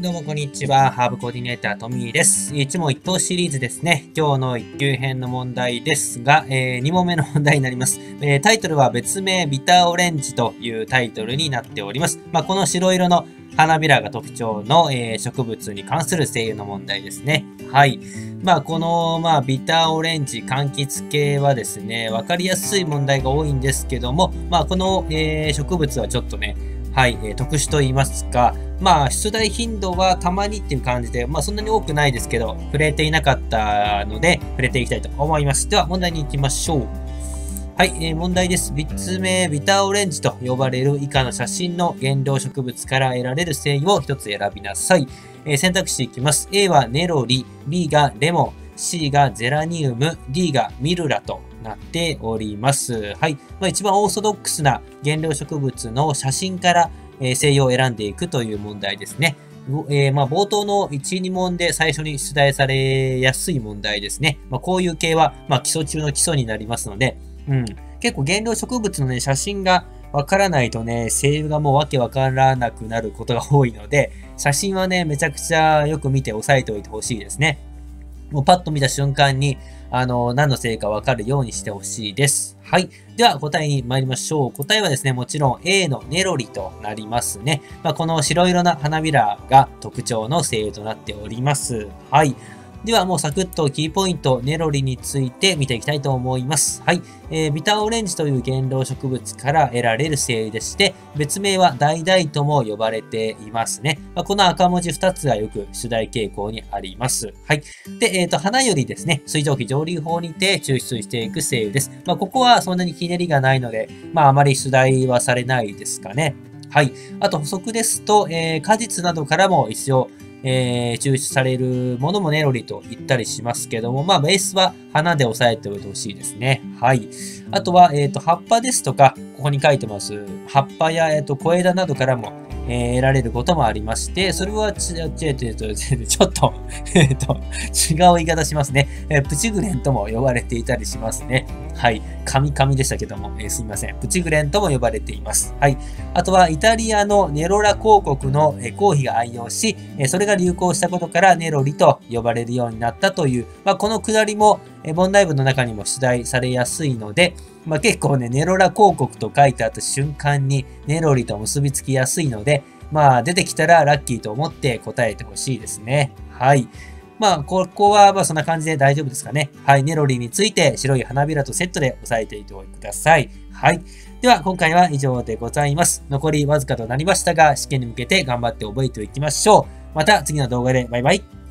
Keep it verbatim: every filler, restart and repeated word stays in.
どうもこんにちは。ハーブコーディネータートミーです。一問一答シリーズですね。今日の一級編の問題ですが、えー、に問目の問題になります。えー、タイトルは別名ビターオレンジというタイトルになっております。まあ、この白色の花びらが特徴の、えー、植物に関する声優の問題ですね。はい。まあ、この、まあ、ビターオレンジ柑橘系はですね、わかりやすい問題が多いんですけども、まあ、この、えー、植物はちょっとね、はい、えー、特殊と言いますか、まあ、出題頻度はたまにっていう感じで、まあ、そんなに多くないですけど、触れていなかったので、触れていきたいと思います。では、問題に行きましょう。はい、えー、問題です。別名、ビターオレンジと呼ばれる以下の写真の原料植物から得られる繊維を一つ選びなさい。えー、選択肢いきます。A はネロリ、B がレモン、C がゼラニウム、D がミルラとなっております。はい。まあ、一番オーソドックスな原料植物の写真から、えー、精油を選んでいくという問題ですね。えー、まあ冒頭のいち、に問で最初に出題されやすい問題ですね。まあ、こういう系は、まあ、基礎中の基礎になりますので、うん、結構原料植物のね、写真がわからないとね、精油がもうわけわからなくなることが多いので、写真はね、めちゃくちゃよく見て押さえておいてほしいですね。もうパッと見た瞬間に、あの、何のせいかわかるようにしてほしいです。はい。では、答えに参りましょう。答えはですね、もちろん A のネロリとなりますね。まあ、この白色な花びらが特徴の精油となっております。はい。ではもうサクッとキーポイント、ネロリについて見ていきたいと思います。はい。えー、ビターオレンジという原料植物から得られる精油でして、別名は橙とも呼ばれていますね。まあ、この赤文字ふたつがよく出題傾向にあります。はい。で、えっと、花よりですね、水蒸気蒸留法にて抽出していく精油です。まあ、ここはそんなにひねりがないので、まあ、あまり出題はされないですかね。はい。あと補足ですと、えー、果実などからも一応、えー、抽出されるものもネロリと言ったりしますけども、まあ、ベースは花で押さえておいてほしいですね。はい。あとは、えっと、葉っぱですとか、ここに書いてます。葉っぱや、えっと、小枝などからも、えー、得られることもありまして、それはち、ち、ち、ち、ちょっと、えっと、違う言い方しますね。えー、プチグレンとも呼ばれていたりしますね。はい。神々でしたけども、えー、すいません。プチグレンとも呼ばれています。はい。あとは、イタリアのネロラ公国の、えー、公妃が愛用し、えー、それが流行したことからネロリと呼ばれるようになったという、まあ、このくだりも、えー、問題文の中にも出題されやすいので、まあ、結構ね、ネロラ公国と書いてあった瞬間にネロリと結びつきやすいので、まあ、出てきたらラッキーと思って答えてほしいですね。はい。まあ、ここは、まあ、そんな感じで大丈夫ですかね。はい。ネロリについて白い花びらとセットで押さえていておいてください。はい。では、今回は以上でございます。残りわずかとなりましたが、試験に向けて頑張って覚えていきましょう。また次の動画でバイバイ。